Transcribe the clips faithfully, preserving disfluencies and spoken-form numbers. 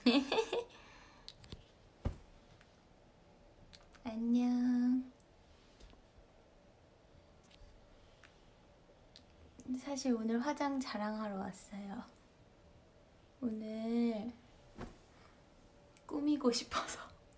안녕. 사실 오늘 화장 자랑하러 왔어요. 오늘 꾸미고 싶어서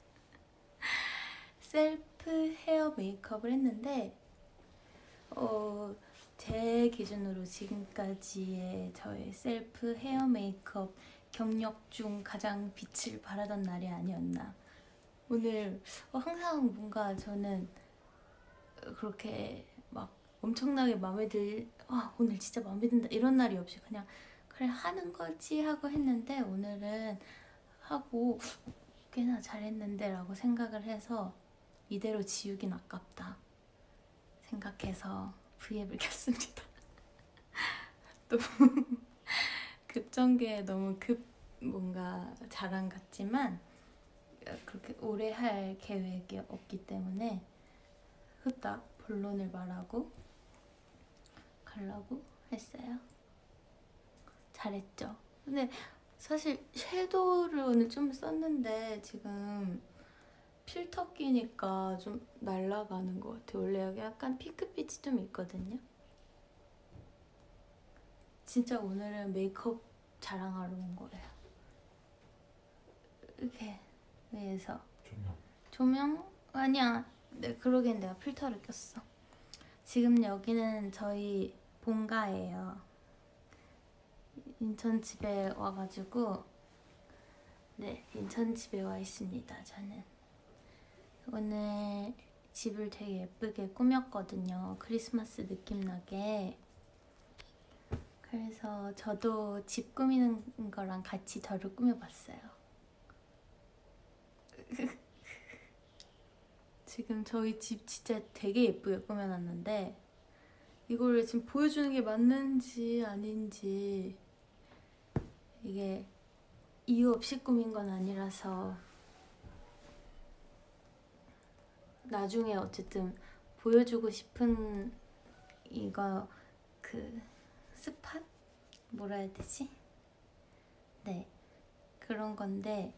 셀프 헤어 메이크업을 했는데 어, 제 기준으로 지금까지의 저의 셀프 헤어 메이크업 경력 중 가장 빛을 발하던 날이 아니었나. 오늘 어, 항상 뭔가 저는 그렇게 막 엄청나게 마음에 들, 와 오늘 진짜 마음에 든다 이런 날이 없이 그냥 그래 하는 거지 하고 했는데 오늘은 하고 꽤나 잘했는데 라고 생각을 해서 이대로 지우긴 아깝다 생각해서 브이앱을 켰습니다. 또 급전개에 너무 급 뭔가 자랑 같지만 그렇게 오래 할 계획이 없기 때문에 후딱 본론을 말하고 가려고 했어요. 잘했죠? 근데 사실 섀도우를 오늘 좀 썼는데 지금 필터 끼니까 좀 날아가는 것 같아요. 원래 여기 약간 핑크빛이 좀 있거든요. 진짜 오늘은 메이크업 자랑하러 온 거예요. 이렇게 위에서 조명 조명? 아니야. 네, 그러기엔 내가 필터를 꼈어. 지금 여기는 저희 본가예요. 인천 집에 와가지고 네, 인천 집에 와 있습니다. 저는 오늘 집을 되게 예쁘게 꾸몄거든요. 크리스마스 느낌 나게. 그래서 저도 집 꾸미는 거랑 같이 저를 꾸며봤어요. 지금 저희 집 진짜 되게 예쁘게 꾸며놨는데 이걸 지금 보여주는 게 맞는지 아닌지 이게 이유 없이 꾸민 건 아니라서 나중에 어쨌든 보여주고 싶은 이거 그 스팟? 뭐라 해야 되지? 네 그런 건데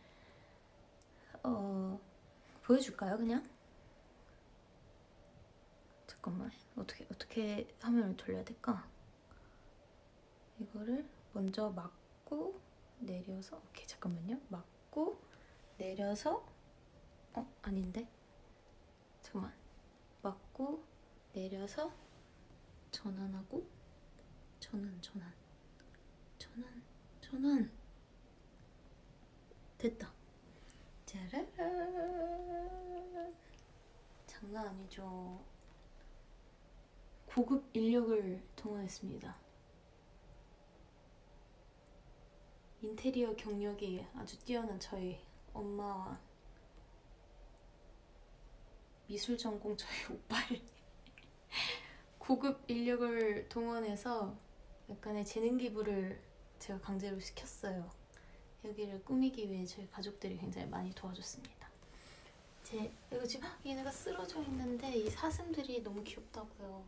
어 보여줄까요 그냥? 잠깐만 어떻게 어떻게 화면을 돌려야 될까? 이거를 먼저 막고 내려서 오케이 잠깐만요 막고 내려서 어 아닌데 잠깐만 막고 내려서 전환하고 전환 전환 전환 전환 됐다. 짜라란 장난 아니죠. 고급 인력을 동원했습니다. 인테리어 경력이 아주 뛰어난 저희 엄마와 미술 전공 저희 오빠를 고급 인력을 동원해서 약간의 재능 기부를 제가 강제로 시켰어요. 여기를 꾸미기 위해 저희 가족들이 굉장히 많이 도와줬습니다. 제 이거 지금 얘네가 쓰러져 있는데 이 사슴들이 너무 귀엽다고요.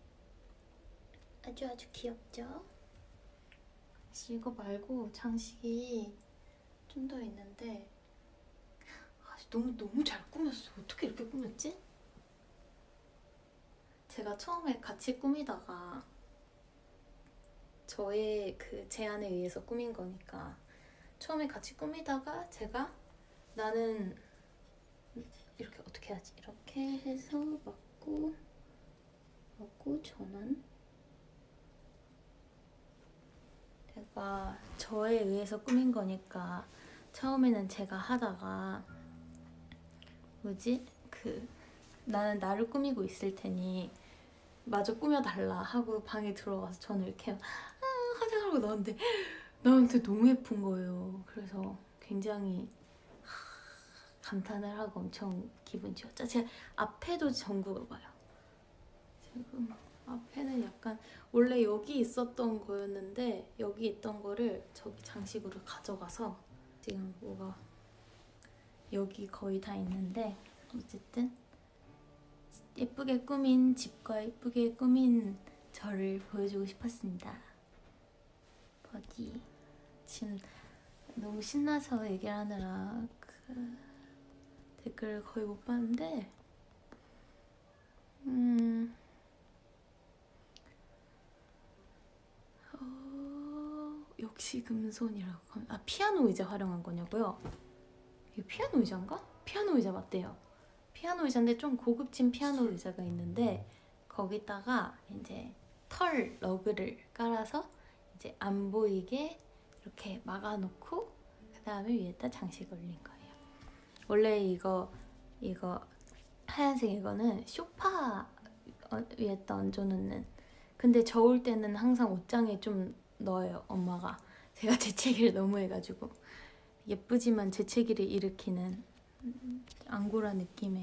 아주 아주 귀엽죠? 이거 말고 장식이 좀 더 있는데 아, 너무 너무 잘 꾸몄어. 어떻게 이렇게 꾸몄지? 제가 처음에 같이 꾸미다가 저의 그 제안에 의해서 꾸민 거니까 처음에 같이 꾸미다가 제가 나는 이렇게 어떻게 하지? 이렇게 해서 막고 막고 전환 제가 저에 의해서 꾸민 거니까 처음에는 제가 하다가 뭐지? 그 나는 나를 꾸미고 있을 테니 마저 꾸며달라 하고 방에 들어가서 저는 이렇게 아, 화장하고 나왔는데 나한테 너무 예쁜 거예요. 그래서 굉장히 감탄을 하고 엄청 기분 좋았죠. 제 앞에도 전구가 봐요. 지금 앞에는 약간 원래 여기 있었던 거였는데 여기 있던 거를 저기 장식으로 가져가서 지금 뭐가 여기 거의 다 있는데 어쨌든 예쁘게 꾸민 집과 예쁘게 꾸민 저를 보여주고 싶었습니다. 버디 지금 너무 신나서 얘기를 하느라 그 댓글을 거의 못 봤는데 음... 어... 역시 금손이라고 하면 아 피아노 의자 활용한 거냐고요? 이게 피아노 의자인가? 피아노 의자 맞대요. 피아노 의자인데 좀 고급진 피아노 의자가 있는데 거기다가 이제 털 러그를 깔아서 이제 안 보이게 이렇게 막아놓고 그 다음에 위에다 장식 올린 거예요. 원래 이거 이거 하얀색 이거는 소파 위에다 얹어놓는. 근데 저울 때는 항상 옷장에 좀 넣어요 엄마가. 제가 재채기를 너무 해가지고 예쁘지만 재채기를 일으키는 앙고라 느낌의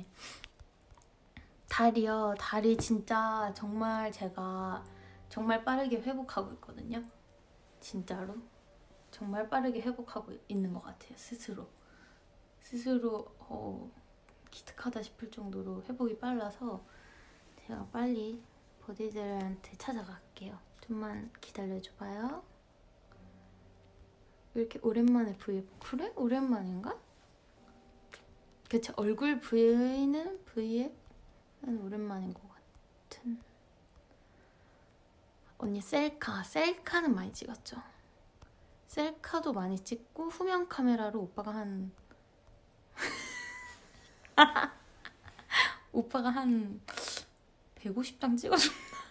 다리요. 다리 진짜 정말 제가 정말 빠르게 회복하고 있거든요. 진짜로 정말 빠르게 회복하고 있는 것 같아요. 스스로 스스로 어, 기특하다 싶을 정도로 회복이 빨라서 제가 빨리 보디들한테 찾아갈게요. 좀만 기다려줘봐요. 왜 이렇게 오랜만에 브이앱 그래? 오랜만인가? 그쵸, 얼굴 브이는 브이앱은 오랜만인 것 같은. 언니 셀카, 셀카는 많이 찍었죠. 셀카도 많이 찍고 후면 카메라로 오빠가 한 오빠가 한 백오십 장 찍어줬나?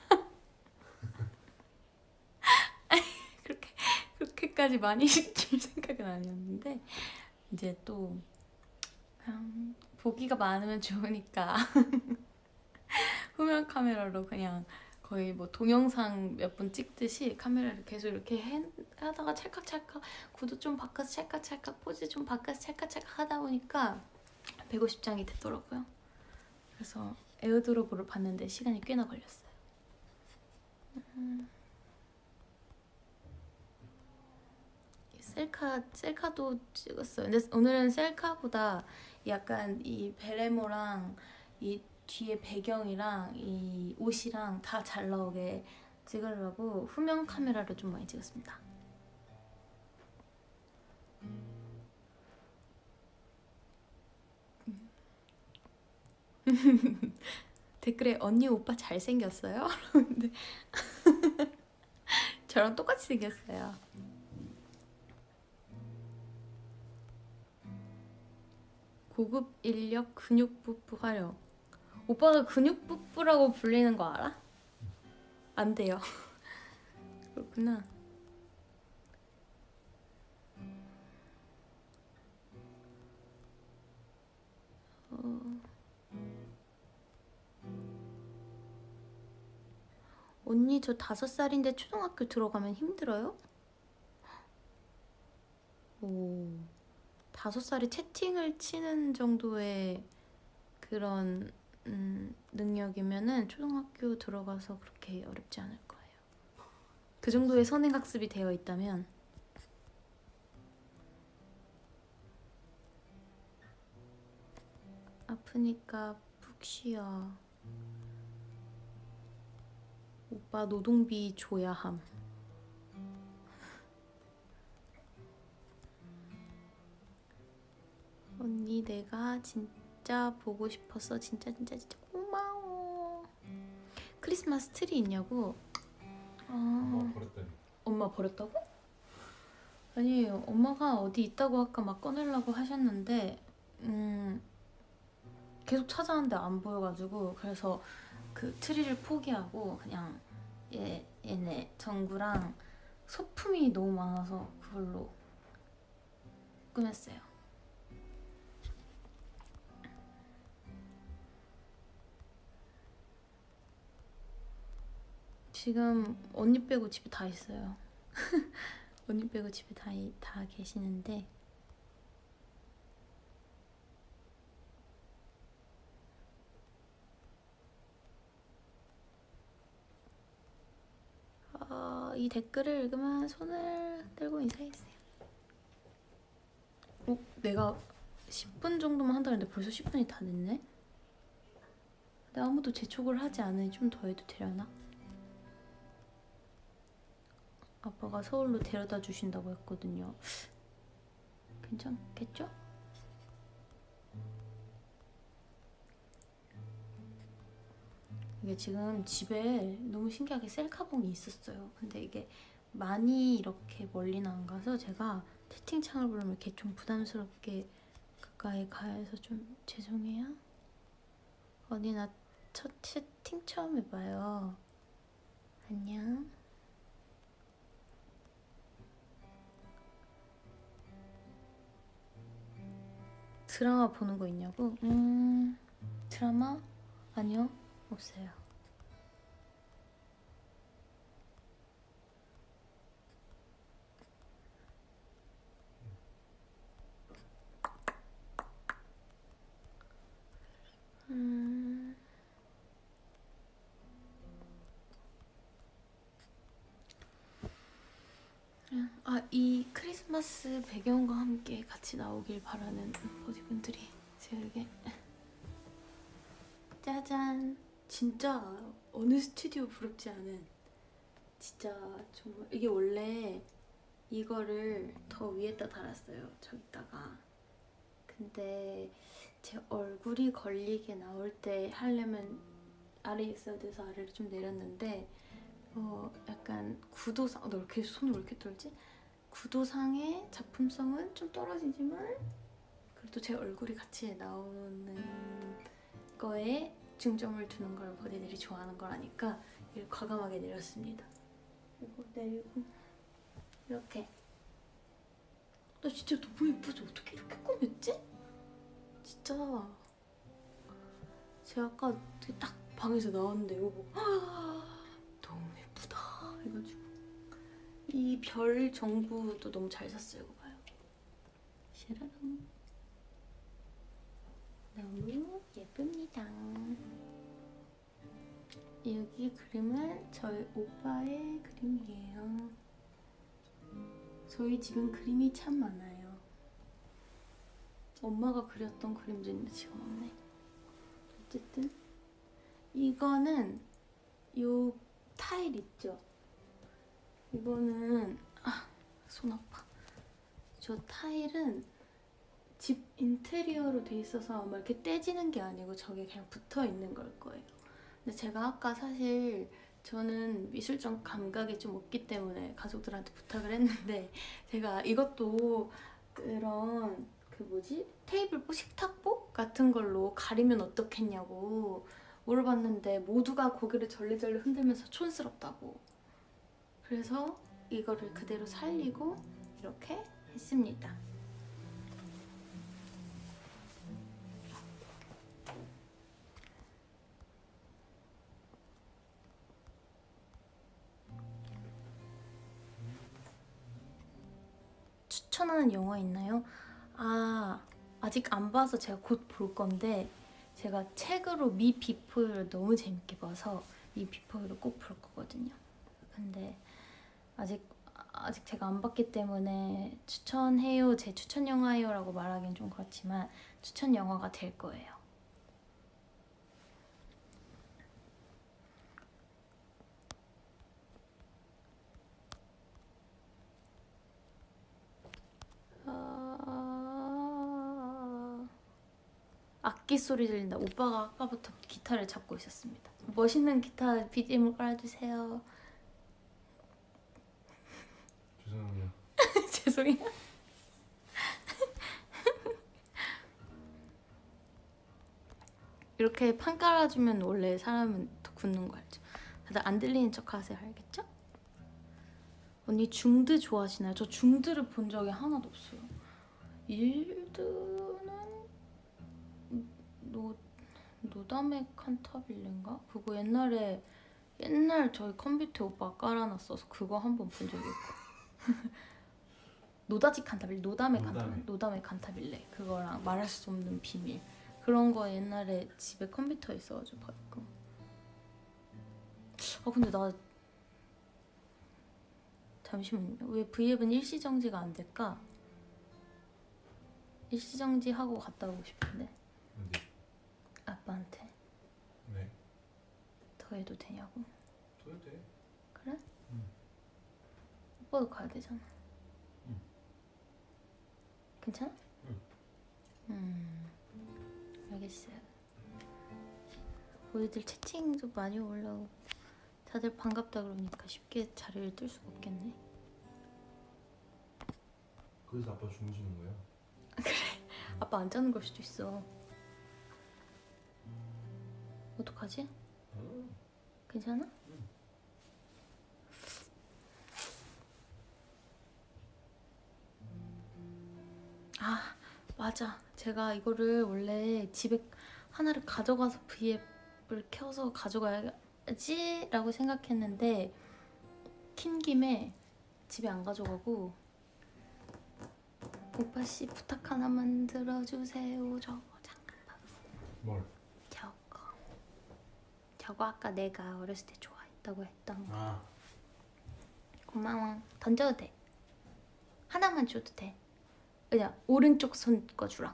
그렇게 그렇게까지 많이 찍힐 생각은 아니었는데 이제 또 그냥 보기가 많으면 좋으니까 후면 카메라로 그냥 거의 뭐 동영상 몇 분 찍듯이 카메라를 계속 이렇게 해, 하다가 찰칵찰칵 구도 좀 바꿔서 찰칵찰칵 포즈 좀 바꿔서 찰칵찰칵 하다 보니까 백오십 장이 됐더라고요. 그래서 에어드롭으로 봤는데 시간이 꽤나 걸렸어요. 음. 셀카, 셀카도 찍었어요. 근데 오늘은 셀카보다 약간 이 베레모랑 이 뒤에 배경이랑 이 옷이랑 다 잘 나오게 찍으려고 후면 카메라로 좀 많이 찍었습니다. 댓글에 언니 오빠 잘생겼어요? 근데 저랑 똑같이 생겼어요. 고급 인력 근육 뽀뽀 활용. 오빠가 근육 뽀뽀라고 불리는 거 알아? 안 돼요. 그렇구나. 어... 언니 저 다섯 살인데 초등학교 들어가면 힘들어요? 오, 다섯 살에 채팅을 치는 정도의 그런 음, 능력이면은 초등학교 들어가서 그렇게 어렵지 않을 거예요. 그 정도의 선행학습이 되어 있다면. 아프니까 푹 쉬어. 오빠 노동비 줘야 함. 언니 내가 진짜 보고 싶었어. 진짜 진짜 진짜 고마워. 크리스마스 트리 있냐고? 아... 엄마 버렸다니. 엄마 버렸다고? 아니 엄마가 어디 있다고 아까 막 꺼내려고 하셨는데 음 계속 찾아왔는데 안 보여가지고 그래서 그 트리를 포기하고 그냥 얘, 얘네 전구랑 소품이 너무 많아서 그걸로 꾸몄어요. 지금 언니 빼고 집에 다 있어요. 언니 빼고 집에 다, 다 계시는데 어, 이 댓글을 읽으면 손을 들고 인사해주세요. 어? 내가 십 분 정도만 한다 했는데 벌써 십 분이 다 됐네? 근데 아무도 재촉을 하지 않으니 좀 더 해도 되려나? 아빠가 서울로 데려다 주신다고 했거든요. 괜찮겠죠? 이게 지금 집에 너무 신기하게 셀카봉이 있었어요. 근데 이게 많이 이렇게 멀리는 안 가서 제가 채팅창을 보려면 이렇게 좀 부담스럽게 가까이 가해서 좀 죄송해요. 언니 나 첫 채팅 처음 해봐요. 안녕. 드라마 보는 거 있냐고? 음... 드라마? 아니요. 없어요. 음... 아, 이 크리스마스 배경과 함께 같이 나오길 바라는 보디분들이 제게 짜잔. 진짜 어느 스튜디오 부럽지 않은, 진짜 정말 이게 원래 이거를 더 위에다 달았어요. 저기다가. 근데 제 얼굴이 걸리게 나올 때 하려면 아래에 있어야 돼서 아래를 좀 내렸는데 어 약간 구도상, 어, 나 이렇게 손을 왜 이렇게 떨지? 구도상의 작품성은 좀 떨어지지만 그래도 제 얼굴이 같이 나오는 거에 중점을 두는 걸 보디들이 좋아하는 거라니까 이걸 과감하게 내렸습니다. 이거 내리고 이렇게. 나 진짜 너무 예쁘지? 어떻게 이렇게 꾸몄지? 진짜 제가 아까 딱 방에서 나왔는데 이거 보고 너무 예쁘다 해가지고 이 별 정부도 너무 잘 샀어요. 이거 봐요. 샤라랑. 너무 예쁩니다. 여기 그림은 저희 오빠의 그림이에요. 저희 집은 그림이 참 많아요. 엄마가 그렸던 그림도 있는데 지금 없네. 어쨌든 이거는 요 타일 있죠? 이거는 아, 손 아파. 저 타일은 집 인테리어로 돼 있어서 아마 이렇게 떼지는 게 아니고 저게 그냥 붙어 있는 걸 거예요. 근데 제가 아까 사실 저는 미술적 감각이 좀 없기 때문에 가족들한테 부탁을 했는데 제가 이것도 그런 그 뭐지? 테이블복, 식탁복 같은 걸로 가리면 어떻겠냐고 물어봤는데 모두가 고개를 절레절레 흔들면서 촌스럽다고. 그래서 이거를 그대로 살리고 이렇게 했습니다. 추천하는 영화 있나요? 아, 아직 안 봐서 제가 곧 볼 건데 제가 책으로 미 비포유를 너무 재밌게 봐서 미 비포유를 꼭 볼 거거든요. 근데 아직 아직 제가 안 봤기 때문에 추천해요, 제 추천 영화예요 라고 말하기는 좀 그렇지만 추천 영화가 될 거예요. 아... 악기 소리 들린다. 오빠가 아까부터 기타를 잡고 있었습니다. 멋있는 기타 비지엠을 깔아주세요. 죄송해요. 죄송해요. 이렇게 판 깔아주면 원래 사람은 더 굳는 거 알죠? 다들 안 들리는 척 하세요. 알겠죠? 언니 중드 좋아하시나요? 저 중드를 본 적이 하나도 없어요. 일드는 노, 노다메 칸타빌레인가? 그거 옛날에 옛날 저희 컴퓨터 오빠가 깔아놨어서 그거 한 번 본 적이 있고 노다지 칸타빌레, 노다메 칸타빌레, 노다메 칸타빌레 그거랑 말할 수 없는 비밀 그런 거 옛날에 집에 컴퓨터에 있어가지고 봤고. 아 근데 나 잠시만요. 왜 브이앱은 일시정지가 안 될까? 일시정지 하고 갔다 오고 싶은데. 어디? 아빠한테. 네. 더 해도 되냐고. 더 해도 돼. 그래? 응. 오빠도 가야 되잖아. 응. 괜찮아? 응. 음 알겠어요. 우리들 채팅도 많이 올라오고 다들 반갑다 그러니까 쉽게 자리를 뜰 수가 없겠네. 그래서 아빠 주무시는 거예요? 아빠 안 자는 걸 수도 있어. 어떡하지? 응. 괜찮아? 응. 아 맞아. 제가 이거를 원래 집에 하나를 가져가서 V앱을 켜서 가져가야지 라고 생각했는데 킨 김에 집에 안 가져가고 오빠씨 부탁 하나만 들어주세요. 저거 잠깐만. 뭘? 저거 저거 아까 내가 어렸을 때 좋아했다고 했던 거. 아. 고마워. 던져도 돼. 하나만 줘도 돼. 그냥 오른쪽 손 거 주라.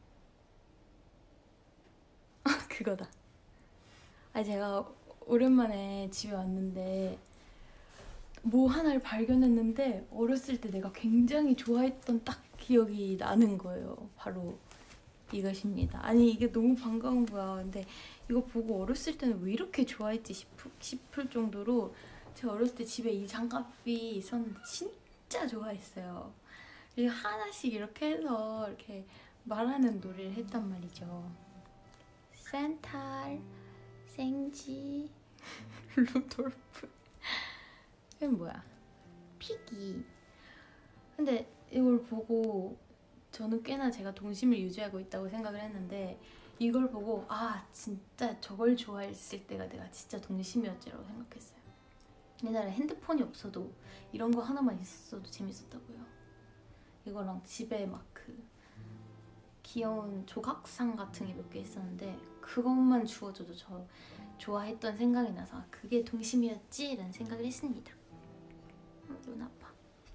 그거다. 아 제가 오랜만에 집에 왔는데 뭐 하나를 발견했는데 어렸을 때 내가 굉장히 좋아했던 딱 기억이 나는 거예요. 바로 이것입니다. 아니 이게 너무 반가운 거야. 근데 이거 보고 어렸을 때는 왜 이렇게 좋아했지 싶을, 싶을 정도로 제가 어렸을 때 집에 이 장갑이 있었는데 진짜 좋아했어요. 그리고 하나씩 이렇게 해서 이렇게 말하는 노래를 했단 말이죠. 산탈, 생지, 루돌프. 이건 뭐야? 피기. 근데 이걸 보고 저는 꽤나 제가 동심을 유지하고 있다고 생각을 했는데 이걸 보고 아 진짜 저걸 좋아했을 때가 내가 진짜 동심이었지라고 생각했어요. 옛날에 핸드폰이 없어도 이런 거 하나만 있었어도 재밌었다고요. 이거랑 집에 막 그 귀여운 조각상 같은 게 몇 개 있었는데 그것만 주워줘도 저 좋아했던 생각이 나서 그게 동심이었지라는 생각을 했습니다. 음, 눈 아파.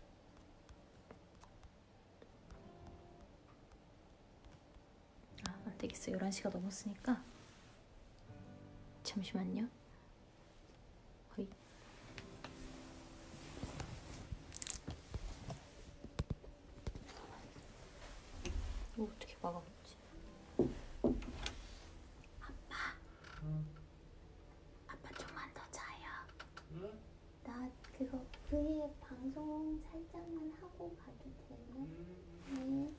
아, 안 되겠어. 열한 시가 넘었으니까 잠시만요. 허이. 이거 어떻게 막아놓지? 아빠. 응. 아빠 좀만 더 자요. 응? 나 그거 V앱 방송 살짝만 하고 가도 되나? 네.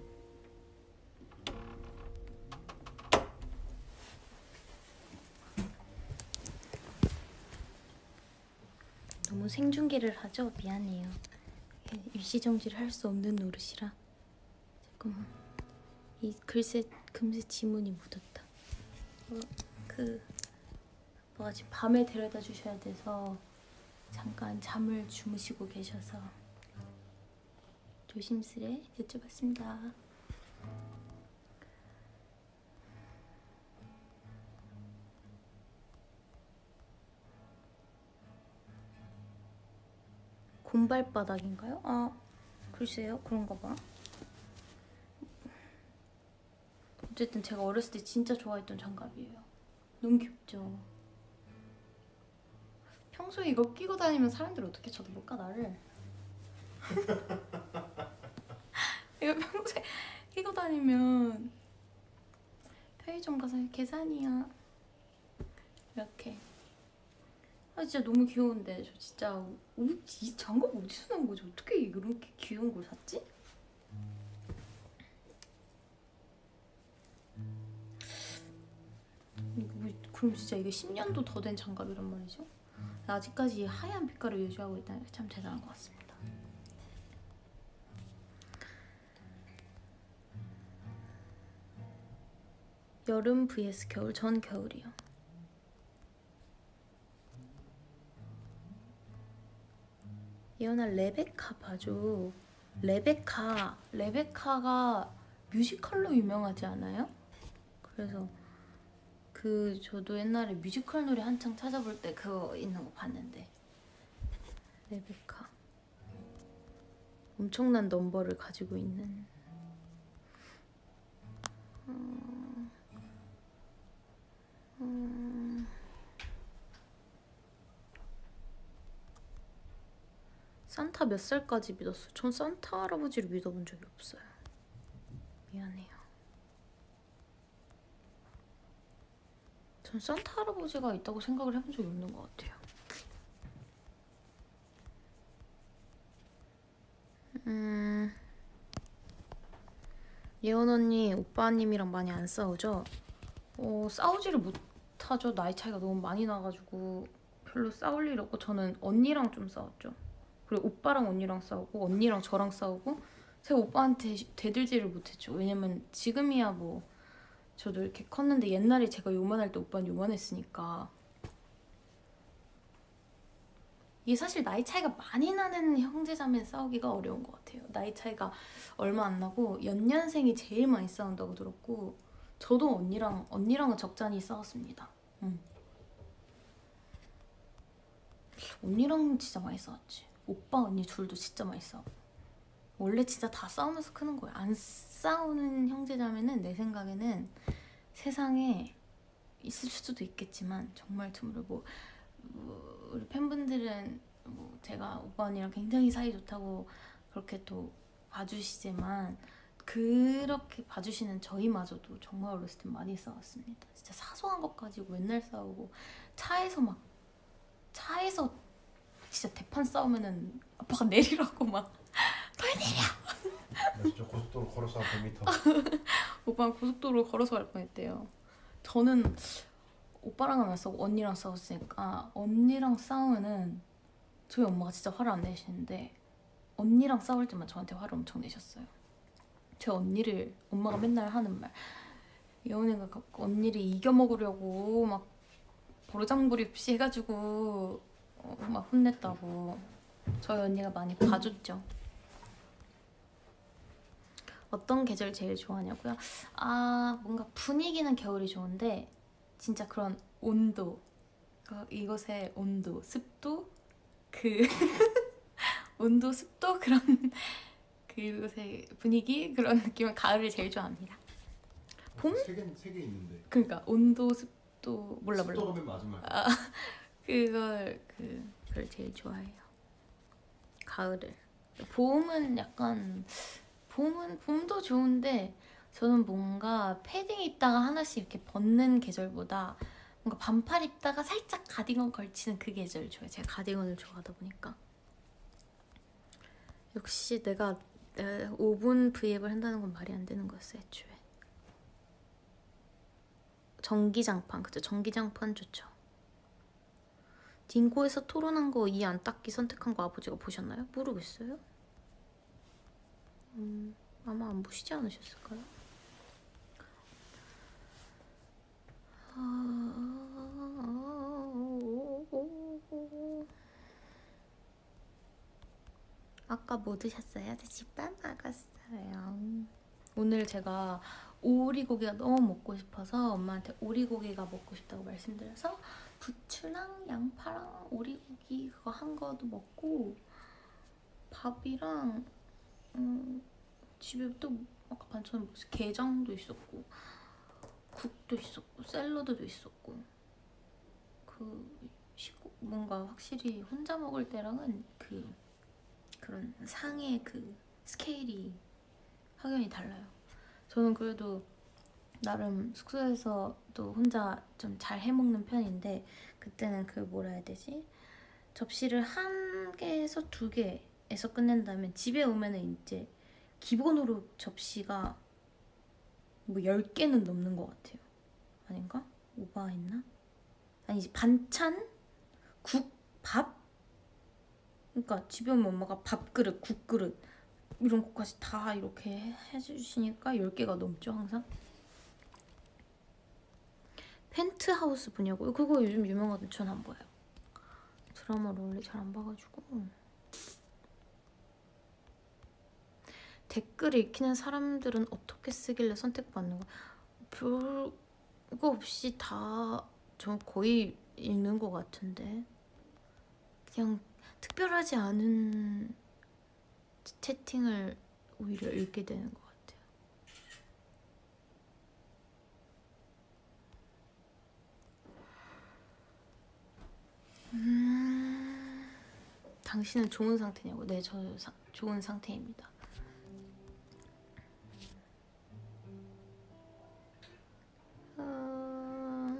너무 생중계를 하죠? 미안해요. 일시정지를 할 수 없는 노릇이라. 잠깐만. 이 글쎄 금세 지문이 묻었다. 어, 그 아빠가 지금 밤에 데려다 주셔야 돼서 잠깐 잠을 주무시고 계셔서 조심스레 여쭤봤습니다. 곰발바닥인가요? 아 글쎄요 그런가 봐. 어쨌든 제가 어렸을 때 진짜 좋아했던 장갑이에요. 너무 귀엽죠? 평소에 이거 끼고 다니면 사람들이 어떻게 쳐다볼까 나를? 이거 평소에 끼고 다니면 편의점 가서 계산이야 이렇게. 아 진짜 너무 귀여운데 저 진짜 옷, 이 장갑 어디서 난 거지? 어떻게 이렇게 귀여운 걸 샀지? 이거 그럼 진짜 이게 십 년도 더 된 장갑이란 말이죠? 아직까지 하얀 빛깔을 유지하고 있다는 게 참 대단한 것 같습니다. 여름 vs 겨울. 전 겨울이요. 예언아 레베카 봐줘. 레베카 레베카가 뮤지컬로 유명하지 않아요? 그래서 그 저도 옛날에 뮤지컬 노래 한창 찾아볼 때 그거 있는 거 봤는데. 레베카 엄청난 넘버를 가지고 있는. 음... 음... 산타 몇 살까지 믿었어? 전 산타 할아버지를 믿어본 적이 없어요. 미안해요. 전 산타 할아버지가 있다고 생각을 해본 적이 없는 것 같아요. 음... 예원 언니, 오빠님이랑 많이 안 싸우죠? 어, 싸우지를 못하죠. 나이 차이가 너무 많이 나가지고 별로 싸울 일 없고 저는 언니랑 좀 싸웠죠. 그리고 오빠랑 언니랑 싸우고 언니랑 저랑 싸우고 제가 오빠한테 대들지를 못했죠. 왜냐면 지금이야 뭐 저도 이렇게 컸는데 옛날에 제가 요만할 때 오빠는 요만했으니까. 이게 사실 나이 차이가 많이 나는 형제자매 싸우기가 어려운 것 같아요. 나이 차이가 얼마 안 나고 연년생이 제일 많이 싸운다고 들었고 저도 언니랑 언니랑은 적잖이 싸웠습니다. 응. 언니랑 진짜 많이 싸웠지. 오빠 언니 둘도 진짜 많이 싸워. 원래 진짜 다 싸우면서 크는 거예요. 안 싸우는 형제자매는 내 생각에는 세상에 있을 수도 있겠지만 정말 드물어. 뭐, 뭐 우리 팬분들은 뭐 제가 오빠 언니랑 굉장히 사이 좋다고 그렇게 또 봐주시지만 그렇게 봐주시는 저희마저도 정말 어렸을 때 많이 싸웠습니다. 진짜 사소한 것 가지고 맨날 싸우고 차에서 막 차에서 진짜 대판 싸우면은 아빠가 내리라고 막 널 내려! 나 진짜 고속도로 걸어서 한 백 미터. 오빠는 고속도로 걸어서 갈 뻔했대요. 저는 오빠랑은 안 싸우고 언니랑 싸웠으니까 언니랑 싸우면은 저희 엄마가 진짜 화를 안 내시는데 언니랑 싸울 때만 저한테 화를 엄청 내셨어요. 제 언니를 엄마가 맨날 하는 말 예원이가 언니를 이겨먹으려고 막 버르장머리 없이 해가지고 어, 막 혼냈다고. 저희 언니가 많이 봐줬죠. 어떤 계절 제일 좋아하냐고요? 아 뭔가 분위기는 겨울이 좋은데 진짜 그런 온도 이것의 온도, 습도 그 온도, 습도 그런 그곳의 분위기 그런 느낌은 가을을 제일 좋아합니다. 봄? 세개세 개 있는데. 그러니까 온도, 습도 몰라 몰라. 습도가 맨 마지막. 아 그걸 그 그걸 제일 좋아해요. 가을을. 봄은 약간 봄은 봄도 좋은데 저는 뭔가 패딩 입다가 하나씩 이렇게 벗는 계절보다 뭔가 반팔 입다가 살짝 가디건 걸치는 그 계절 좋아해요. 제가 가디건을 좋아하다 보니까. 역시 내가 오 분 브이앱을 한다는 건 말이 안 되는 거였어 애초에. 전기장판, 그죠? 전기장판 좋죠. 딩고에서 토론한 거 이 안 닦기 선택한 거 아버지가 보셨나요? 모르겠어요. 음, 아마 안 보시지 않으셨을까요? 아까 뭐 드셨어요? 저 집밥 먹었어요. 오늘 제가 오리고기가 너무 먹고 싶어서 엄마한테 오리고기가 먹고 싶다고 말씀드려서 부추랑 양파랑 오리고기 그거 한 거도 먹고 밥이랑 음, 집에 또 아까 반찬 무슨 게장도 있었고 국도 있었고 샐러드도 있었고 그 식구 뭔가 확실히 혼자 먹을 때랑은 그 그런 상의 그 스케일이 확연히 달라요. 저는 그래도 나름 숙소에서 또 혼자 좀 잘 해먹는 편인데 그때는 그 뭐라 해야 되지? 접시를 한 개에서 두 개에서 끝낸다면 집에 오면은 이제 기본으로 접시가 뭐 열 개는 넘는 것 같아요. 아닌가? 오버했나? 아니지 반찬, 국, 밥? 그러니까 집에 오면 엄마가 밥그릇, 국그릇 이런 것까지 다 이렇게 해주시니까 열 개가 넘죠 항상. 펜트하우스 보냐고요? 그거 요즘 유명하던데 전 안 봐요. 드라마를 원래 잘 안 봐가지고. 댓글 읽히는 사람들은 어떻게 쓰길래 선택받는 거? 별거 없이 다 저 거의 읽는 것 같은데 그냥 특별하지 않은 채팅을 오히려 읽게 되는 것 같아요. 음... 당신은 좋은 상태냐고? 네, 저 사, 좋은 상태입니다. 어...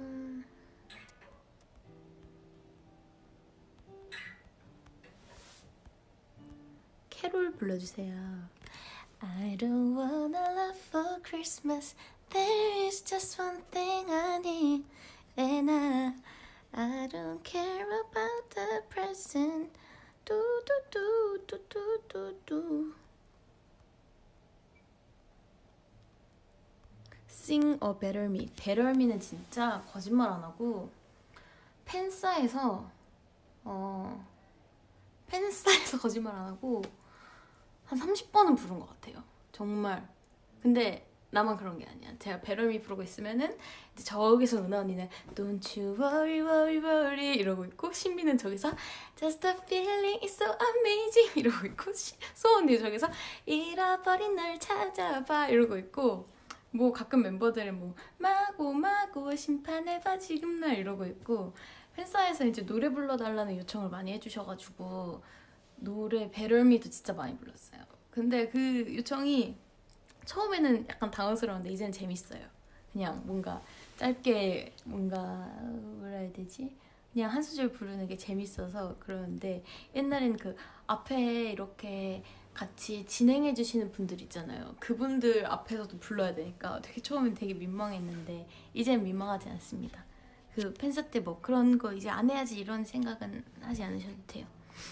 캐롤 불러주세요. I don't want a lot for Christmas. There is just one thing I need, and I I don't care about the present. Do do do do do do do. Sing a Better Me. Better Me는 진짜 거짓말 안 하고 팬싸에서 어 팬싸에서 거짓말 안 하고 한 삼십 번은 부른 것 같아요. 정말. 근데 나만 그런 게 아니야. 제가 베러미 부르고 있으면은 이제 저기서 은하 언니는 Don't you worry worry worry 이러고 있고, 신비는 저기서 Just a feeling is so amazing 이러고 있고, 소원 언니 저기서 잃어버린 널 찾아봐 이러고 있고, 뭐 가끔 멤버들은 뭐 마고 마고 심판해봐 지금 날 이러고 있고, 팬사에서 이제 노래 불러달라는 요청을 많이 해주셔가지고 노래 베럴미도 진짜 많이 불렀어요. 근데 그 요청이 처음에는 약간 당황스러운데 이제는 재밌어요. 그냥 뭔가 짧게 뭔가 뭐라 해야 되지? 그냥 한 소절 부르는 게 재밌어서 그러는데, 옛날에는 그 앞에 이렇게 같이 진행해 주시는 분들 있잖아요. 그분들 앞에서도 불러야 되니까 되게 처음엔 되게 민망했는데 이제는 민망하지 않습니다. 그 팬사 때 뭐 그런 거 이제 안 해야지 이런 생각은 하지 않으셔도 돼요.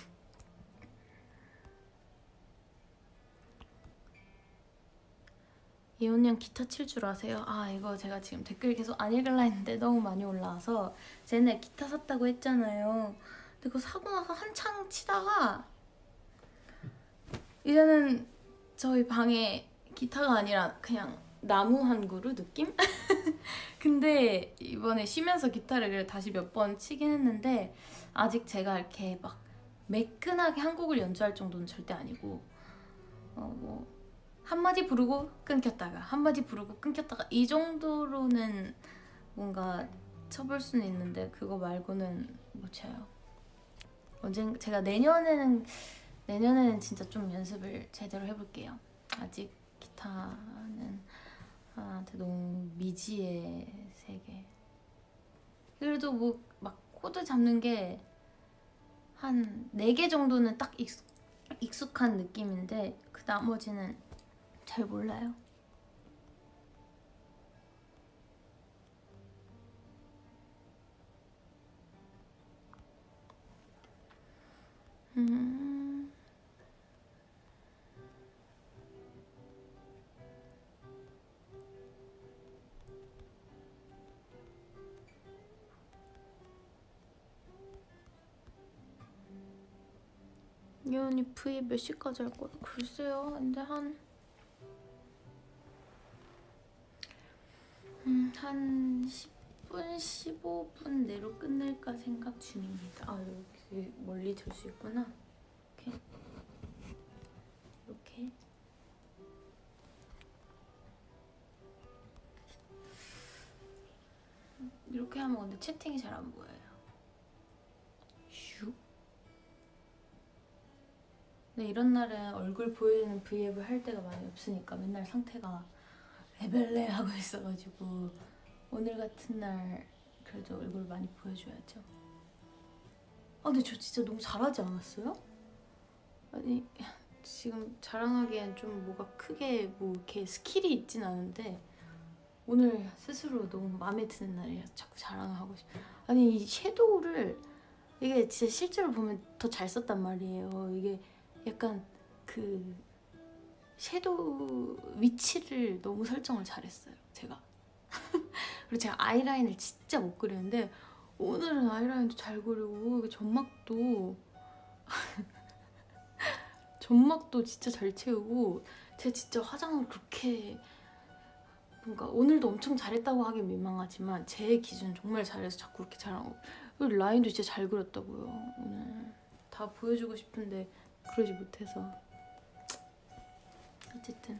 예원양 기타 칠 줄 아세요? 아 이거 제가 지금 댓글 계속 안 읽으려 했는데 너무 많이 올라와서, 쟤네 기타 샀다고 했잖아요. 근데 그거 사고 나서 한창 치다가 이제는 저희 방에 기타가 아니라 그냥 나무 한 그루 느낌? 근데 이번에 쉬면서 기타를 다시 몇 번 치긴 했는데 아직 제가 이렇게 막 매끈하게 한 곡을 연주할 정도는 절대 아니고, 어 뭐 한마디 부르고 끊겼다가 한마디 부르고 끊겼다가 이 정도로는 뭔가 쳐볼 수는 있는데 그거 말고는 못 쳐요. 언젠 제가 내년에는 내년에는 진짜 좀 연습을 제대로 해볼게요. 아직 기타는 저한테 너무 미지의 세계. 그래도 뭐 막 코드 잡는 게 한 네 개 정도는 딱 익숙, 익숙한 느낌인데 그 나머지는 잘 몰라요. 음... 예언이 브이 몇 시까지 할 거야? 글쎄요. 근데 한 음, 한 십 분, 십오 분 내로 끝낼까 생각 중입니다. 아, 여기 멀리 들 수 있구나. 이렇게. 이렇게. 이렇게 하면 근데 채팅이 잘 안 보여요. 슉. 근데 이런 날은 얼굴 보여주는 브이앱을 할 때가 많이 없으니까 맨날 상태가 레벨레 하고 있어가지고 오늘 같은 날 그래도 얼굴 많이 보여줘야죠. 아 근데 저 진짜 너무 잘하지 않았어요? 아니 지금 자랑하기엔 좀 뭐가 크게 뭐 이렇게 스킬이 있진 않은데 오늘 스스로 너무 마음에 드는 날이라서 자꾸 자랑하고 싶어. 아니 이 섀도우를 이게 진짜 실제로 보면 더 잘 썼단 말이에요. 이게 약간 그 섀도우 위치를 너무 설정을 잘했어요, 제가. 그리고 제가 아이라인을 진짜 못 그리는데 오늘은 아이라인도 잘 그리고 점막도 점막도 진짜 잘 채우고, 제가 진짜 화장을 그렇게 뭔가 오늘도 엄청 잘했다고 하긴 민망하지만 제 기준 정말 잘해서 자꾸 그렇게 잘하고, 그리고 라인도 진짜 잘 그렸다고요. 오늘 다 보여주고 싶은데 그러지 못해서. 어쨌든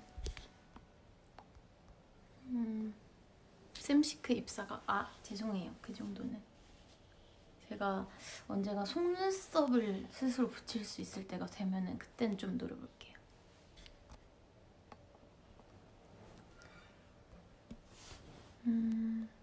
음, 샘시크 입사가 아 죄송해요. 그 정도는 제가 언제가 속눈썹을 스스로 붙일 수 있을 때가 되면은 그때는 좀 노려볼게요. 음.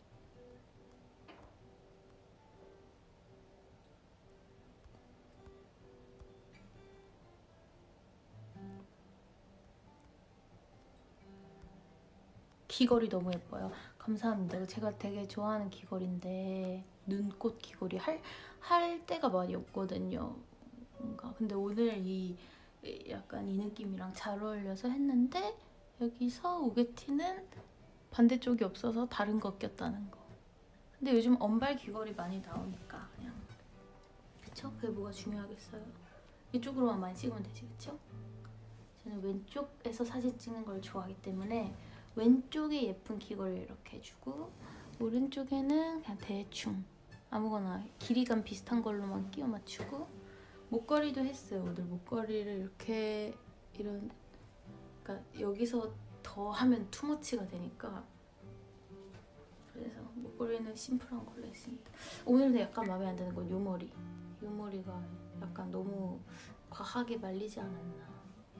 귀걸이 너무 예뻐요. 감사합니다. 제가 되게 좋아하는 귀걸이인데 눈꽃 귀걸이 할, 할 때가 많이 없거든요. 뭔가 근데 오늘 이 약간 이 느낌이랑 잘 어울려서 했는데 여기서 오게티는 반대쪽이 없어서 다른 거 꼈다는 거. 근데 요즘 언발 귀걸이 많이 나오니까 그냥 그쵸? 그게 뭐가 중요하겠어요? 이쪽으로만 많이 찍으면 되지 그쵸? 저는 왼쪽에서 사진 찍는 걸 좋아하기 때문에 왼쪽에 예쁜 귀걸이 이렇게 해주고 오른쪽에는 그냥 대충 아무거나 길이감 비슷한 걸로만 끼워 맞추고 목걸이도 했어요. 오늘 목걸이를 이렇게 이런 그러니까 여기서 더 하면 투머치가 되니까 그래서 목걸이는 심플한 걸로 했습니다. 오늘도 약간 마음에 안 드는 건 요 머리 요 머리가 약간 너무 과하게 말리지 않았나.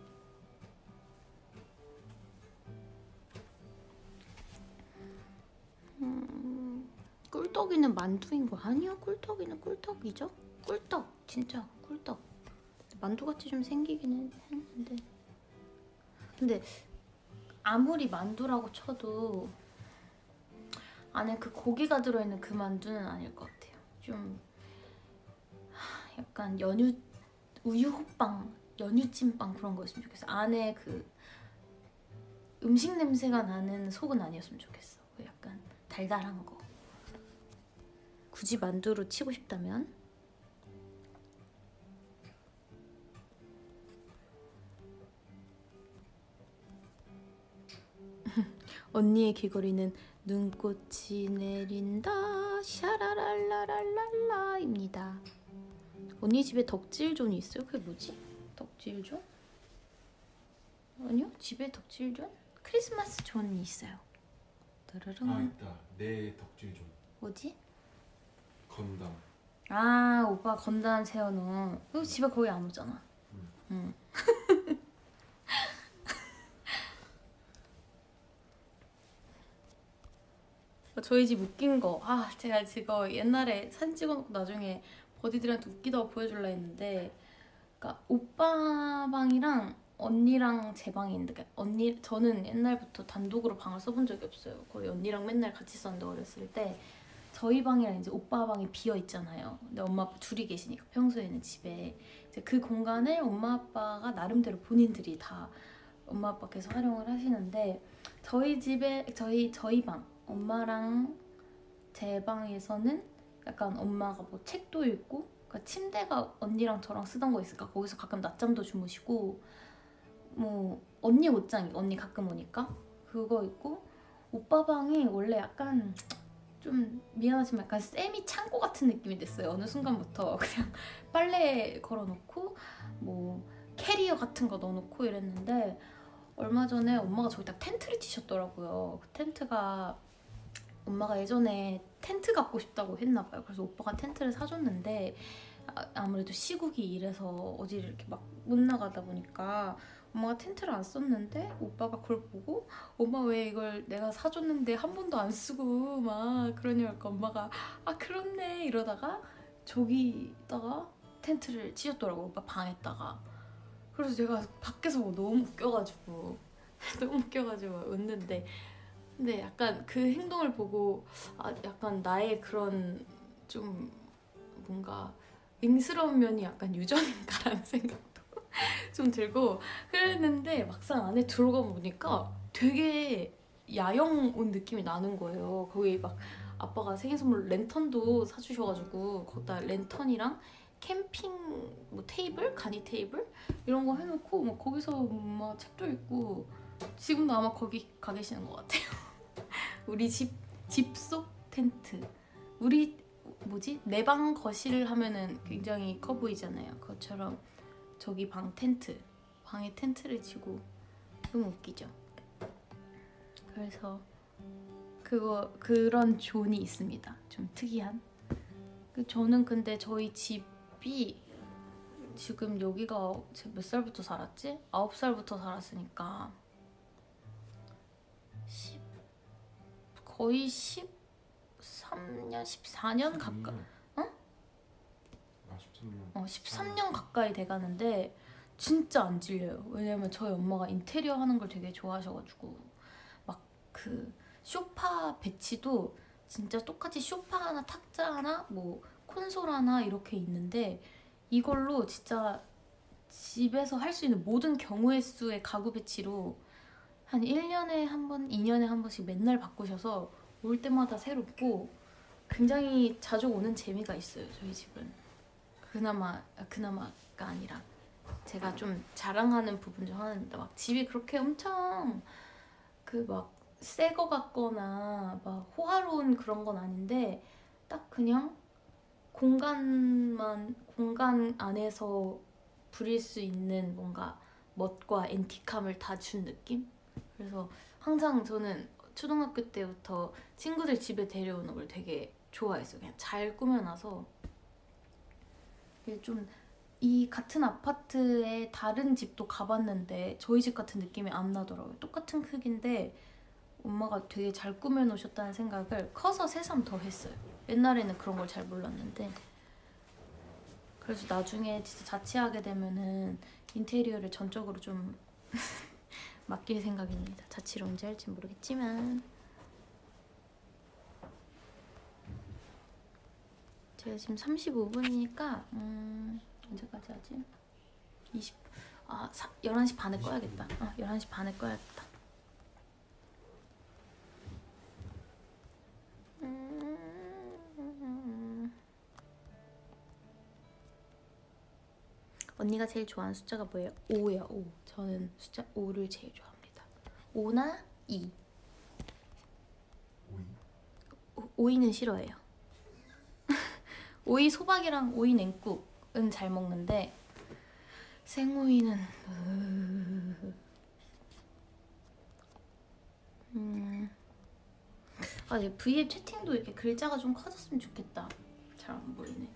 음, 꿀떡이는 만두인 거 아니요? 꿀떡이는 꿀떡이죠? 꿀떡 진짜 꿀떡. 만두같이 좀 생기기는 했는데 근데 아무리 만두라고 쳐도 안에 그 고기가 들어있는 그 만두는 아닐 것 같아요. 좀 약간 연유 우유 호빵 연유찜빵 그런 거였으면 좋겠어. 안에 그 음식 냄새가 나는 속은 아니었으면 좋겠어. 약간 달달한 거. 굳이 만두로 치고 싶다면 언니의 귀걸이는 눈꽃이 내린다 샤라랄라랄랄라입니다. 언니 집에 덕질존이 있어요? 그게 뭐지? 덕질존? 아니요 집에 덕질존? 크리스마스 존이 있어요. 따르릉. 아 있다. 내 덕질 좀. 뭐지? 건담. 아 오빠 건담 세워놓은 그 집에 거의 안 오잖아. 응. 응. 저희 집 웃긴 거, 아 제가 지금 옛날에 사진 찍어놓고 나중에 버디들한테 웃기다고 보여줄라 했는데 그러니까 오빠 방이랑 언니랑 제 방이 있는데 그러니까 언니 저는 옛날부터 단독으로 방을 써본 적이 없어요. 거의 언니랑 맨날 같이 썼는데 어렸을 때 저희 방이랑 이제 오빠 방이 비어 있잖아요. 근데 엄마 아빠 둘이 계시니까 평소에는 집에 이제 그 공간을 엄마 아빠가 나름대로 본인들이 다 엄마 아빠께서 활용을 하시는데 저희 집에 저희 저희 방 엄마랑 제 방에서는 약간 엄마가 뭐 책도 읽고 그러니까 침대가 언니랑 저랑 쓰던 거 있으니까 거기서 가끔 낮잠도 주무시고 뭐 언니 옷장이 언니 가끔 오니까 그거 있고 오빠 방이 원래 약간 좀 미안하지만 약간 세미 창고 같은 느낌이 됐어요. 어느 순간부터 그냥 빨래 걸어놓고 뭐 캐리어 같은 거 넣어놓고 이랬는데 얼마 전에 엄마가 저기 딱 텐트를 치셨더라고요. 그 텐트가 엄마가 예전에 텐트 갖고 싶다고 했나 봐요. 그래서 오빠가 텐트를 사줬는데 아, 아무래도 시국이 이래서 어디를 이렇게 막 못 나가다 보니까 엄마가 텐트를 안 썼는데 오빠가 그걸 보고 엄마 왜 이걸 내가 사줬는데 한 번도 안 쓰고 막 그러니까 엄마가 아 그렇네 이러다가 저기다가 텐트를 치셨더라고 오빠 방에다가. 그래서 제가 밖에서 뭐 너무 웃겨가지고 너무 웃겨가지고 웃는데 근데 약간 그 행동을 보고 아 약간 나의 그런 좀 뭔가 윙스러운 면이 약간 유전인가라는 생각도 좀 들고 그랬는데 막상 안에 들어가 보니까 되게 야영 온 느낌이 나는 거예요. 거기 막 아빠가 생일 선물 랜턴도 사주셔가지고 거기다 랜턴이랑 캠핑 뭐 테이블? 간이 테이블? 이런 거 해놓고 막 거기서 막 책도 읽고 지금도 아마 거기 가 계시는 것 같아요. 우리 집, 집 속 텐트. 우리 뭐지? 내 방 거실 하면은 굉장히 커 보이잖아요. 그것처럼 저기 방 텐트. 방에 텐트를 치고 너무 웃기죠? 그래서 그거 그런 존이 있습니다. 좀 특이한. 저는 근데 저희 집이 지금 여기가 제가 몇 살부터 살았지? 아홉 살부터 살았으니까 십 거의 십삼 년, 십사 년 가까이 어? 아 십삼 년. 어, 십삼 년 가까이 돼가는데 진짜 안 질려요. 왜냐면 저희 엄마가 인테리어 하는 걸 되게 좋아하셔가지고 막 그 소파 배치도 진짜 똑같이 소파 하나, 탁자 하나, 뭐 콘솔 하나 이렇게 있는데 이걸로 진짜 집에서 할 수 있는 모든 경우의 수의 가구 배치로 한 일 년에 한 번, 이 년에 한 번씩 맨날 바꾸셔서 올 때마다 새롭고 굉장히 자주 오는 재미가 있어요. 저희 집은 그나마 그나마가 아니라 제가 좀 자랑하는 부분 중 하나입니다. 막 집이 그렇게 엄청 그 막 새 거 같거나 막 호화로운 그런 건 아닌데 딱 그냥 공간만 공간 안에서 부릴 수 있는 뭔가 멋과 앤틱함을 다 준 느낌? 그래서 항상 저는 초등학교 때부터 친구들 집에 데려오는 걸 되게 좋아했어요. 그냥 잘 꾸며놔서 좀 이 같은 아파트에 다른 집도 가봤는데 저희 집 같은 느낌이 안 나더라고요. 똑같은 크기인데 엄마가 되게 잘 꾸며놓으셨다는 생각을 커서 새삼 더 했어요. 옛날에는 그런 걸 잘 몰랐는데 그래서 나중에 진짜 자취하게 되면은 인테리어를 전적으로 좀 맡길 생각입니다. 자취를 언제 할지 모르겠지만 제가 지금 삼십오 분이니까 음, 언제까지 하지? 이십 아 사, 열한 시 반에 꺼야겠다. 어, 열한 시 반에 꺼야겠다. 음... 언니가 제일 좋아하는 숫자가 뭐예요? 오예요. 오. 저는 숫자 오를 제일 좋아합니다. 오나 이. 오이? 오, 오이는 싫어해요. 오이 소박이랑 오이 냉국은 잘 먹는데 생오이는 음... 아, 네, 브이앱 채팅도 이렇게 글자가 좀 커졌으면 좋겠다. 잘 안 보이네.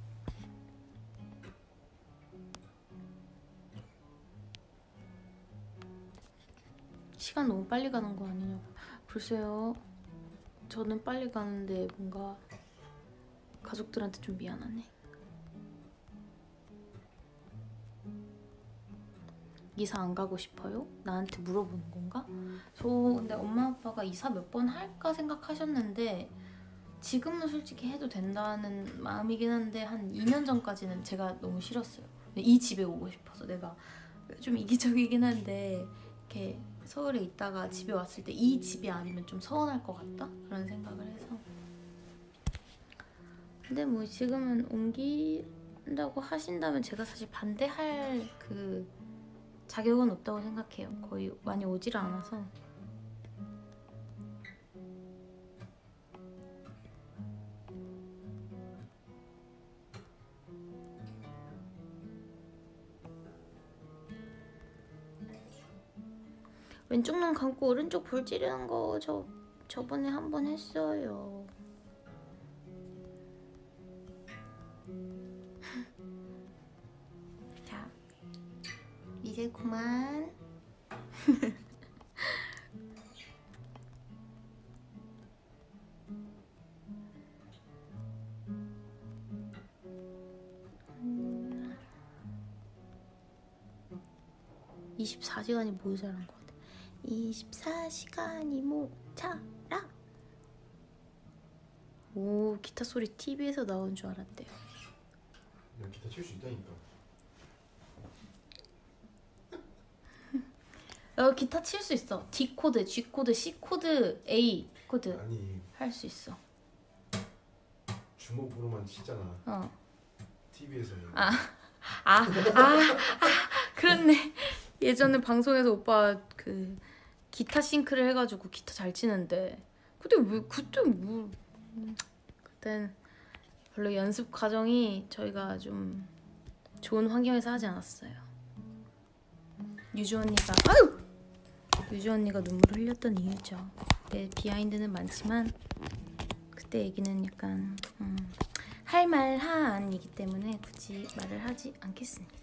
시간 너무 빨리 가는 거 아니냐고. 글쎄요. 저는 빨리 가는데 뭔가 가족들한테 좀 미안하네. 이사 안 가고 싶어요? 나한테 물어보는 건가? 저 근데 엄마 아빠가 이사 몇 번 할까 생각하셨는데 지금은 솔직히 해도 된다는 마음이긴 한데 한 이 년 전까지는 제가 너무 싫었어요. 이 집에 오고 싶어서. 내가 좀 이기적이긴 한데 이렇게 서울에 있다가 집에 왔을 때 이 집이 아니면 좀 서운할 것 같다? 그런 생각을 해서. 근데 뭐 지금은 옮긴다고 하신다면 제가 사실 반대할 그 자격은 없다고 생각해요. 거의 많이 오지를 않아서. 왼쪽 눈 감고 오른쪽 볼 찌르는 거 저 저번에 한 번 했어요. 자, 이제 그만. 이십사 시간이 모자란 것 같아. 이십사 시간이 모자라. 오, 기타 소리 티비에서 나온 줄 알았대요. 난 기타 칠 수 있다니까. 어, 기타 칠 수 있어. D 코드, G 코드, C 코드, A 코드 아니 할 수 있어. 주먹으로만 치잖아. 어. 티비에서는. 아, 아, 아, 아, 그렇네. 예전에 방송에서 오빠 그 기타 싱크를 해가지고 기타 잘 치는데 그때 왜 그때 뭐 그땐 별로 연습 과정이 저희가 좀 좋은 환경에서 하지 않았어요. 유주 언니가 아유 유주 언니가 눈물을 흘렸던 이유죠. 네, 비하인드는 많지만 그때 얘기는 약간 음, 할 말한이기 때문에 굳이 말을 하지 않겠습니다.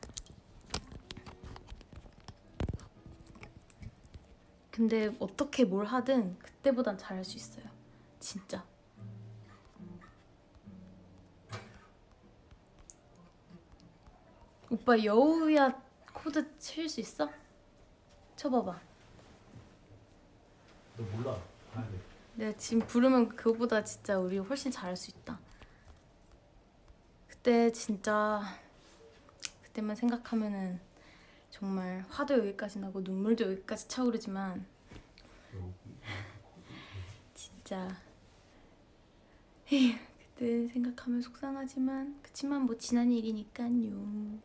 근데 어떻게 뭘 하든 그때보단 잘할 수 있어요. 진짜. 오빠 여우야 코드 칠 수 있어? 쳐봐봐. 너 몰라. 가야 돼. 내가 지금 부르면 그거보다 진짜 우리 훨씬 잘할 수 있다. 그때 진짜 그때만 생각하면은 정말 화도 여기까지 나고 눈물도 여기까지 차오르지만 진짜 에휴, 그때 생각하면 속상하지만 그치만 뭐 지난 일이니까요.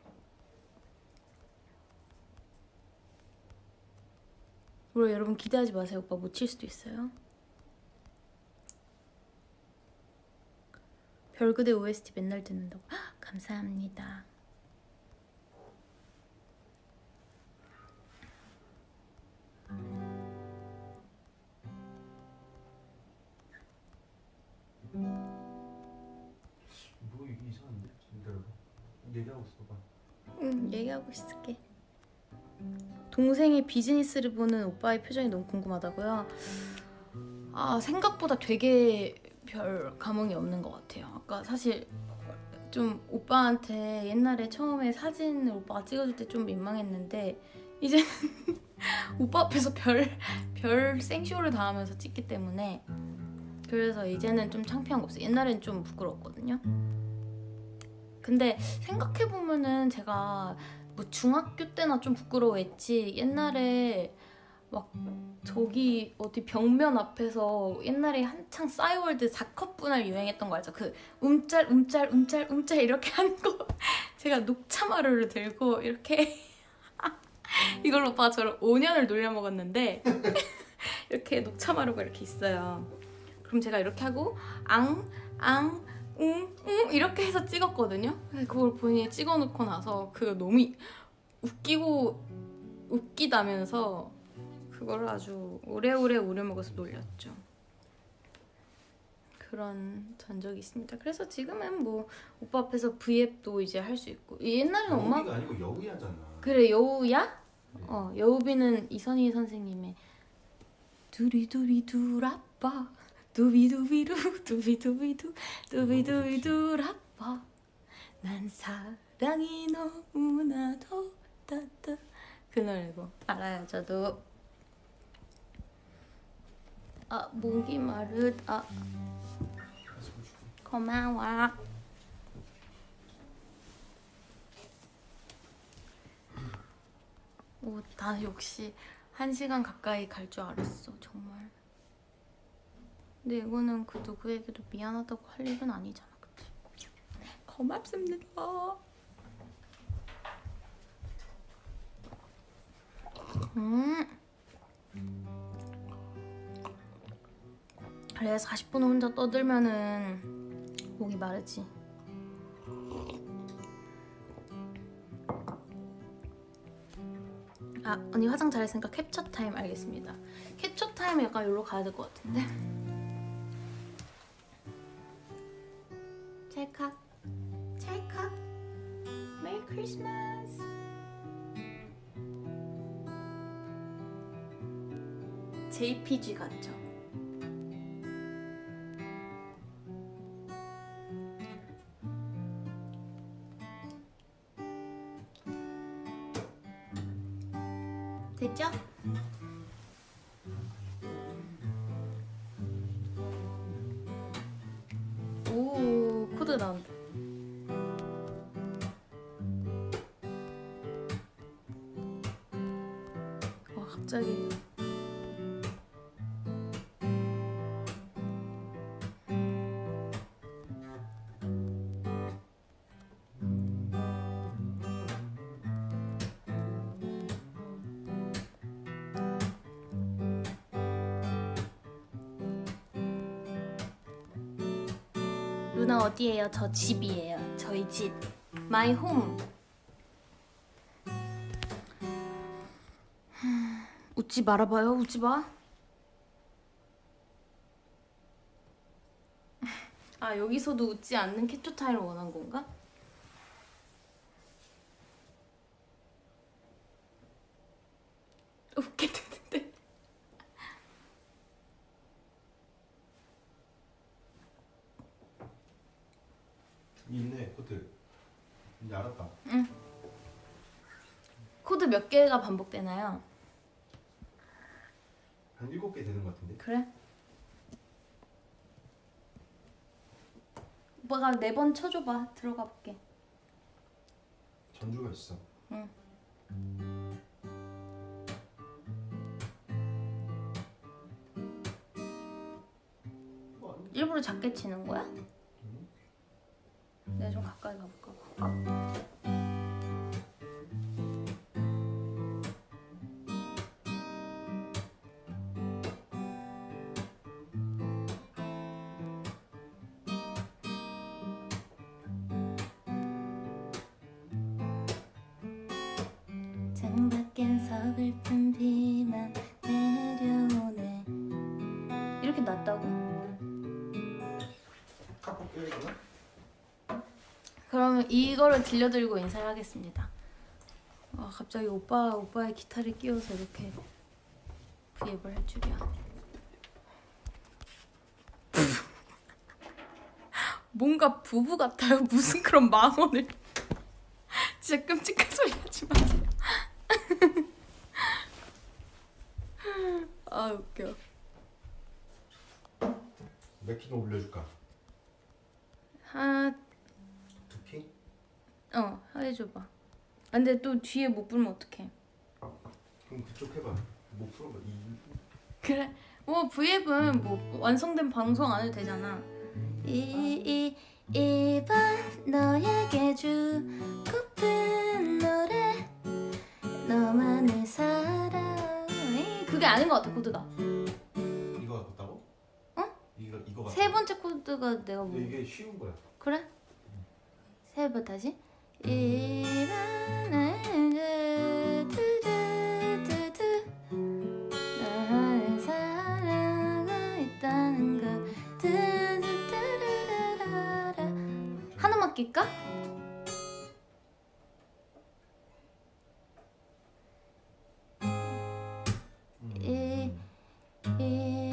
물론 여러분 기대하지 마세요. 오빠 못 칠 수도 있어요. 별그대 오에스티 맨날 듣는다고. 헉, 감사합니다. 뭐 이게 이상한데? 기다려봐. 얘기하고 있어봐. 응, 얘기하고 있을게. 동생이 비즈니스를 보는 오빠의 표정이 너무 궁금하다고요? 아, 생각보다 되게 별 감흥이 없는 것 같아요. 아까 사실 좀 오빠한테 옛날에 처음에 사진을 오빠가 찍어줄 때 좀 민망했는데 이제는 오빠 앞에서 별, 별 생쇼를 당하면서 찍기 때문에 그래서 이제는 좀 창피한 거 없어요. 옛날엔 좀 부끄러웠거든요. 근데 생각해보면은 제가 뭐 중학교 때나 좀 부끄러워했지 옛날에 막 저기 어디 벽면 앞에서 옛날에 한창 싸이월드 사 컷 분할 유행했던 거 알죠? 그 움짤 움짤 움짤 움짤 이렇게 하는 거 제가 녹차마루를 들고 이렇게 이걸로 오빠가 저를 오 년을 놀려먹었는데 이렇게 녹차마루가 이렇게 있어요. 그럼 제가 이렇게 하고 앙, 앙, 응, 응 이렇게 해서 찍었거든요. 그걸 본인이 찍어놓고 나서 그거 너무 웃기고 웃기다면서 그걸 아주 오래오래 우려먹어서 놀렸죠. 그런 전적이 있습니다. 그래서 지금은 뭐 오빠 앞에서 브이앱도 이제 할 수 있고 옛날에는 엄마 여우비가 아니고 여우야잖아. 그래 여우야? 네. 어 여우비는 이선희 선생님의 두리두리두라빠 두비두비루 두비두비두 두비두비두라빠 난 사랑이 너무나도 따따 그 노래고 알아요 저도. 아 목이 마르다. 고마워. 오, 나 역시 한 시간 가까이 갈 줄 알았어 정말. 근데 이거는 그 누구에게도 미안하다고 할 일은 아니잖아, 그치? 고맙습니다. 음. 그래 사십 분 혼자 떠들면은 목이 마르지. 아 언니 화장 잘했으니까 캡처 타임 알겠습니다. 캡처 타임 약간 여기로 가야 될 것 같은데. 찰칵 찰칵 메리 크리스마스. 제이피지 같죠? 됐죠? 오 코드 나온다. 와 갑자기 누나 어디에요? 저 집이에요. 저희 집. My home. 웃지 말아봐요. 웃지 마. 아 여기서도 웃지 않는 캡처 타임을 원한 건가? 웃게 되는데. 있네 코드. 이제 알았다. 응. 코드 몇 개가 반복되나요? 한 일곱 개 되는 것 같은데. 그래? 오빠가 네 번 쳐줘봐. 들어가 볼게. 전주가 있어. 응. 일부러 작게 치는 거야? 응? 내가 좀 가까이 가볼까? 가까? 창밖엔 서글픈 비만 내려오네. 이렇게 낫다고? 카포 껴야겠나? 그러면 이거를 들려드리고 인사를 하겠습니다. 아 갑자기 오빠 오빠의 기타를 끼워서 이렇게 브이앱을 할 줄이야. 뭔가 부부 같아요. 무슨 그런 망언을. 진짜 끔찍한 소리 하지 마세요. 아 웃겨. 몇 키로 올려줄까? 하... 두 키? 어 해줘봐. 아, 근데 또 뒤에 못 불면 어떡해. 그럼 그쪽 해봐. 뭐 풀어봐. 이... 그래. 뭐 브이앱은 뭐 완성된 방송 안 해도 되잖아. 이, 이, 이번 너에게 주고픈 노래 너만을 사랑해. 그게 아닌 것 같아 코드가. 이거 같다고? 어? 이거 이거 같다고? 세 번째 코드가 내가 뭐 이게 쉬운 거야. 그래? 세 번 다시. 이번에 두두두두 나를 사랑하고 있다는 걸 두두두루루루라. 하나만 낄까? 이 이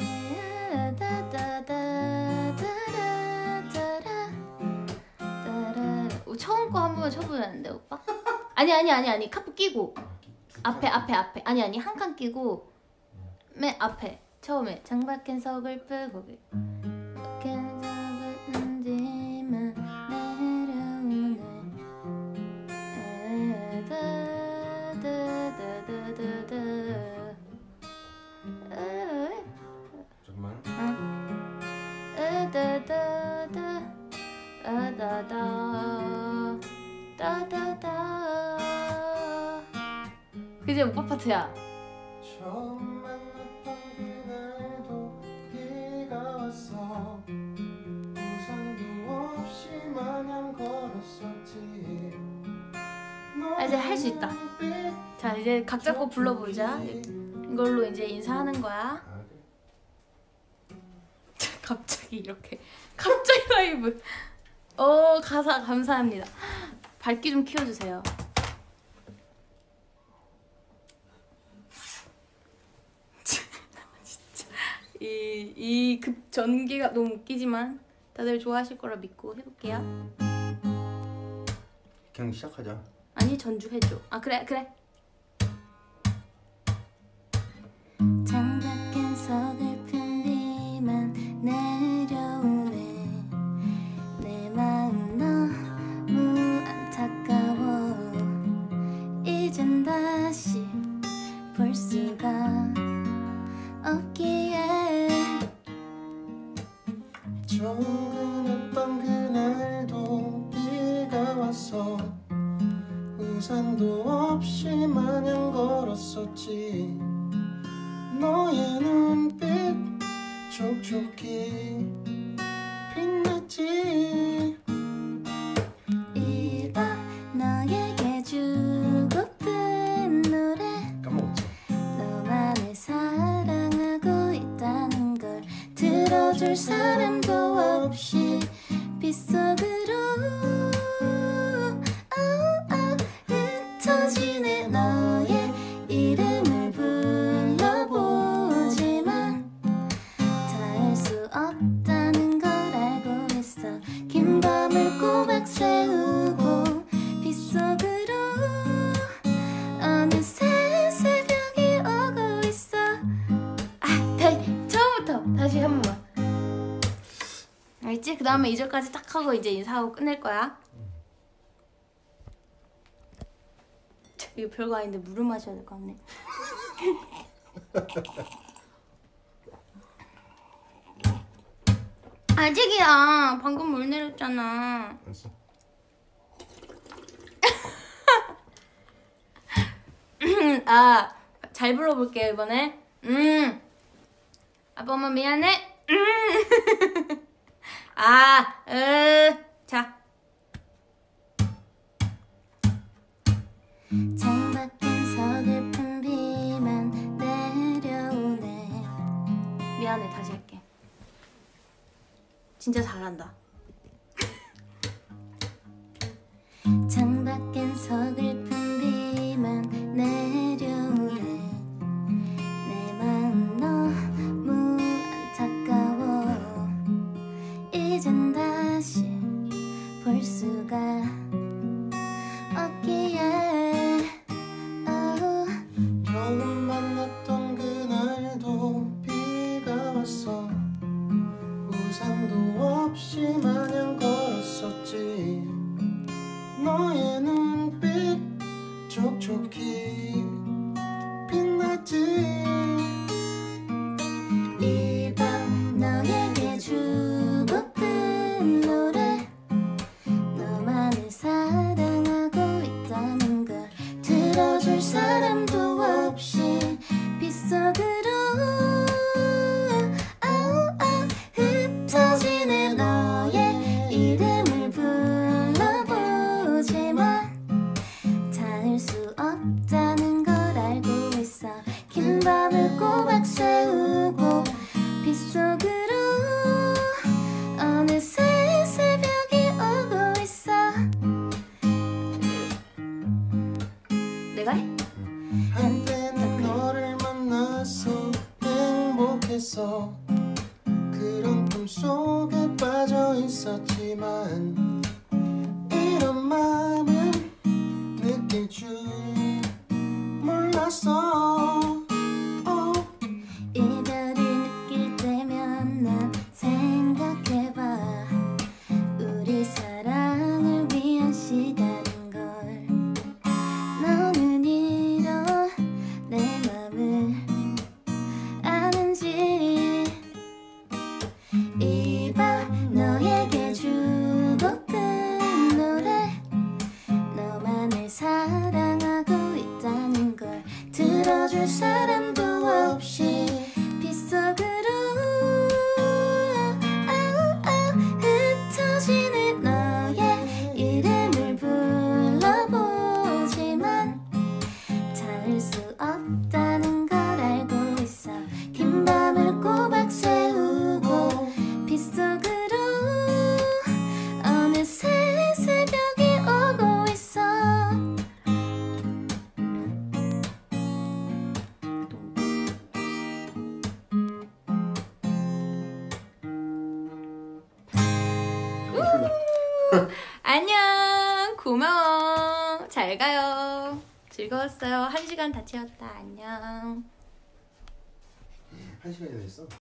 다다다다다라다라 따라. 처음 거 한 번만 쳐보면 안 돼 오빠? 아니 아니 아니 아니 카프 끼고 앞에 앞에 앞에 아니 아니 한 칸 끼고 맨 앞에 처음에 장박한 서글프 거기 박한 서글픈지만 내려오네 다다다다다다. 잠깐만. 다다다다 다다다 다다다. 그제 오빠 파트야. 처음 만났던 그날도 비가 왔어. 우산도 없이 마냥 걸었었지. 아, 이제 할 수 있다. 자 이제 각 잡고 불러보자. 이걸로 이제 인사하는 거야. 아, 그래? 갑자기 이렇게 갑자기 라이브. 어 가사 감사합니다. 밝기 좀 키워주세요. 진짜 이 이 급 전개가 너무 웃기지만 다들 좋아하실 거라 믿고 해볼게요. 그냥 시작하자. 아니 전주 해줘. 아 그래 그래. 창밖엔 서글픈 비만 내려오네. 내 마음 너무 안타까워. 이젠 다시 볼 수가 없기에. 처음 그랬던 그날도 비가 왔어. 우산도 없이 마냥 걸었었지. 너의 눈빛 촉촉히 빛났지. 이번 너에게 주고픈 노래 까먹었지? 너만을 사랑하고 있다는 걸 들어줄 사람도 없이 빗속으로 아, 아, 흩어지네. 너의 이름을 불러보지만 닿을 수 없다는 걸 알고 있어. 긴 밤을 꼬박 새우고 빗속으로 어느새 새벽이 오고 있어. 아 다음에 이 절까지 딱 하고 이제 인사하고 끝낼 거야. 응. 이거 별거 아닌데 물을 마셔야 될 것 같네. 아직이야. 방금 물 내렸잖아. 알았어. 아, 잘 불러볼게요 이번에. 음, 아빠 엄마 미안해. 음, 아, 으, 자. 창밖엔 서글픈 비만 내려오네. 미안해, 다시 할게. 진짜 잘한다. 창밖엔 서글픈 비만 내려오네. 내 마음 너무 안타까워. 이젠 다시 볼 수가 없기에. 처음 만났던 그날도 비가 왔어. 우산도 없이 마냥 걸었었지. 너의 눈빛 촉촉히 빛났지. 이 밤 너에게 주고픈 노래. 너만을 사랑하고 있다는 걸 들어줄 사람도 없이 빗속으로 아우 아우 흩어지는 너의 이름을 불러보지만 닿을 수 없다는 걸 알고 있어. 긴 밤을 꼬박 새우고 빗속으로 어느새 새벽이 오고 있어. 내가 해? 한때는 너를 만나서 행복했어. 그런 꿈속에 빠져 있었지만 이런 마음은 느낄 줄 몰랐어. 어. 이별을 느낄 때면 난 생각해봐. 우리 사랑을 위한 시간인 걸. 너는 이런 내 맘을 아는지. 이 밤 너에게 주고픈 노래. 너만을 사랑하고 있다는 걸 들어줄 사람도 없이 빗속으로 아우 아우 흩어지는 너의 이름을 불러보지만 닿을 수 없다는 걸 알고 있어. 긴 밤을 꼬박 새우고 빗속으로 어느새 새벽이 오고 있어. 안녕. 고마워. 잘 가요. 즐거웠어요. 한 시간 다 채웠다. 안녕. 한 시간이나 있어?